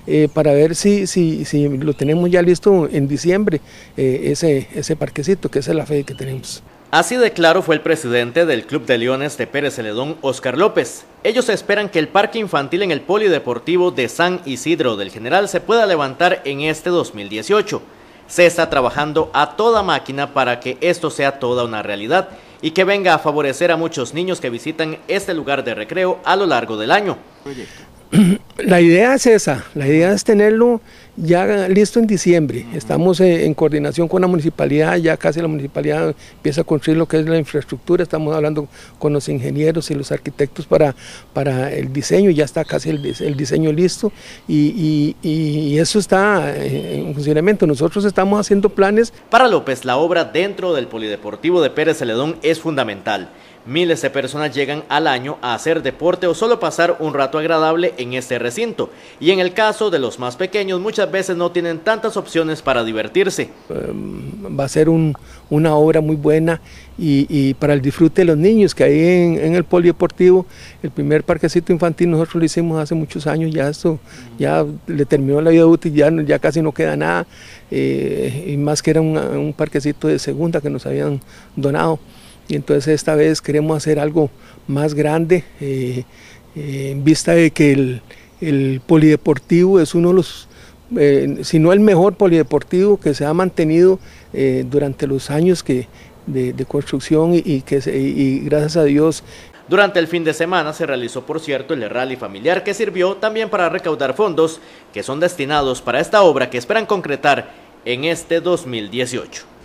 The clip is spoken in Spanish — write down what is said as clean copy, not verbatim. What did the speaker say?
para ver si lo tenemos ya listo en diciembre, ese parquecito, que esa es la fe que tenemos. Así de claro fue el presidente del Club de Leones de Pérez Celedón, Oscar López. Ellos esperan que el parque infantil en el Polideportivo de San Isidro del General se pueda levantar en este 2018. Se está trabajando a toda máquina para que esto sea toda una realidad y que venga a favorecer a muchos niños que visitan este lugar de recreo a lo largo del año. La idea es esa, la idea es tenerlo ya listo en diciembre. Estamos en coordinación con la municipalidad, ya casi la municipalidad empieza a construir lo que es la infraestructura, estamos hablando con los ingenieros y los arquitectos para el diseño, ya está casi el diseño listo y eso está en funcionamiento. Nosotros estamos haciendo planes. Para López, la obra dentro del Polideportivo de Pérez Celedón es fundamental. Miles de personas llegan al año a hacer deporte o solo pasar un rato agradable en este recinto. Y en el caso de los más pequeños, muchas veces no tienen tantas opciones para divertirse. Va a ser una obra muy buena y para el disfrute de los niños, que ahí en el polideportivo, el primer parquecito infantil nosotros lo hicimos hace muchos años, ya esto ya le terminó la vida útil, ya casi no queda nada, y más que era un parquecito de segunda que nos habían donado. Y entonces esta vez queremos hacer algo más grande, en vista de que el polideportivo es uno de los, si no el mejor polideportivo que se ha mantenido durante los años de construcción y gracias a Dios. Durante el fin de semana se realizó, por cierto, el rally familiar, que sirvió también para recaudar fondos que son destinados para esta obra que esperan concretar en este 2018.